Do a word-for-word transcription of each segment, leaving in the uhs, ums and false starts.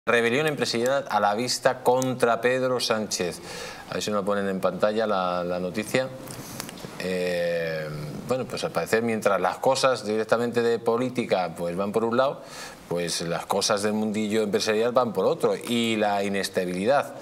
Rebelión empresarial a la vista contra Pedro Sánchez. A ver si nos ponen en pantalla la, la noticia. Eh, bueno, pues al parecer mientras las cosas directamente de política pues van por un lado, pues las cosas del mundillo empresarial van por otro, y la inestabilidad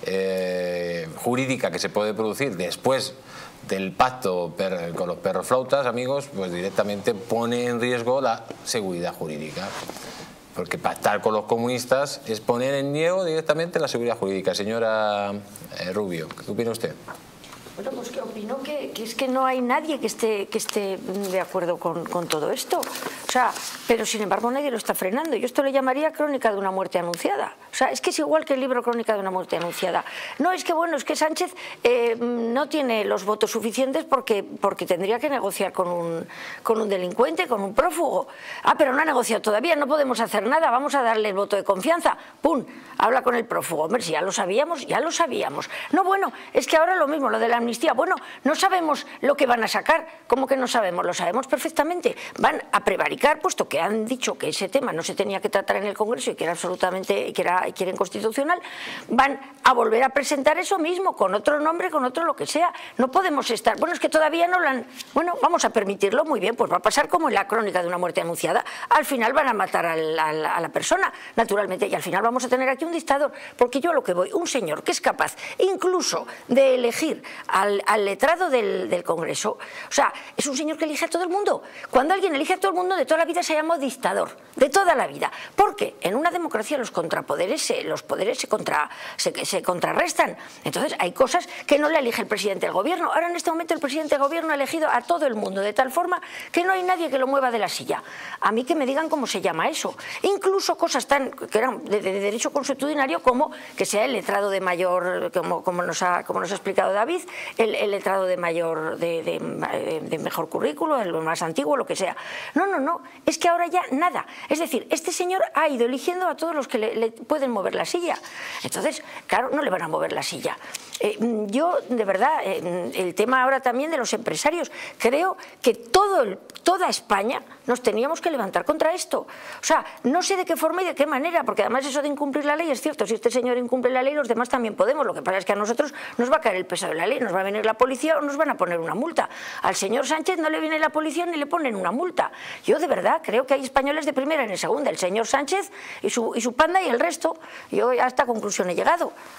eh, jurídica que se puede producir después del pacto per, con los perroflautas, amigos, pues directamente pone en riesgo la seguridad jurídica. Porque pactar con los comunistas es poner en riesgo directamente la seguridad jurídica. Señora eh, Rubio, ¿qué opina usted? Bueno, pues que opino que, que es que no hay nadie que esté, que esté de acuerdo con, con todo esto. O sea, pero sin embargo nadie lo está frenando. Yo esto le llamaría crónica de una muerte anunciada. O sea, es que es igual que el libro Crónica de una muerte anunciada. No, es que bueno, es que Sánchez eh, no tiene los votos suficientes porque, porque tendría que negociar con un, con un delincuente, con un prófugo. Ah, pero no ha negociado todavía, no podemos hacer nada, vamos a darle el voto de confianza. ¡Pum! Habla con el prófugo. Hombre, si ya lo sabíamos, ya lo sabíamos. No, bueno, es que ahora lo mismo, lo de la amnistía. Bueno, no sabemos lo que van a sacar. ¿Cómo que no sabemos? Lo sabemos perfectamente. Van a prevaricar, puesto que han dicho que ese tema no se tenía que tratar en el Congreso y que era absolutamente, que era, que era inconstitucional. Van a volver a presentar eso mismo, con otro nombre, con otro lo que sea. No podemos estar... Bueno, es que todavía no lo han... Bueno, vamos a permitirlo, muy bien, pues va a pasar como en la crónica de una muerte anunciada. Al final van a matar al, al, a la persona, naturalmente, y al final vamos a tener aquí un dictador, porque yo a lo que voy, un señor que es capaz incluso de elegir Al, al letrado del, del Congreso, o sea, es un señor que elige a todo el mundo. Cuando alguien elige a todo el mundo, de toda la vida se llama dictador, de toda la vida, porque en una democracia los contrapoderes, se, los poderes se, contra, se, se contrarrestan. Entonces hay cosas que no le elige el presidente del gobierno. Ahora en este momento el presidente del gobierno ha elegido a todo el mundo, de tal forma que no hay nadie que lo mueva de la silla. A mí que me digan cómo se llama eso. Incluso cosas tan que eran de, de derecho consuetudinario como que sea el letrado de mayor, como, como, nos, ha, como nos ha explicado David, El, el letrado de mayor, de, de, de mejor currículo, el más antiguo, lo que sea. No, no, no, es que ahora ya nada. Es decir, este señor ha ido eligiendo a todos los que le, le pueden mover la silla. Entonces, claro, no le van a mover la silla. Eh, yo, de verdad, eh, el tema ahora también de los empresarios, creo que todo el, toda España nos teníamos que levantar contra esto. O sea, no sé de qué forma y de qué manera, porque además eso de incumplir la ley es cierto. Si este señor incumple la ley, los demás también podemos. Lo que pasa es que a nosotros nos va a caer el peso de la ley, nos va a venir la policía o nos van a poner una multa. Al señor Sánchez no le viene la policía ni le ponen una multa. Yo de verdad creo que hay españoles de primera y de segunda, el señor Sánchez y su, y su panda y el resto. Yo a esta conclusión he llegado.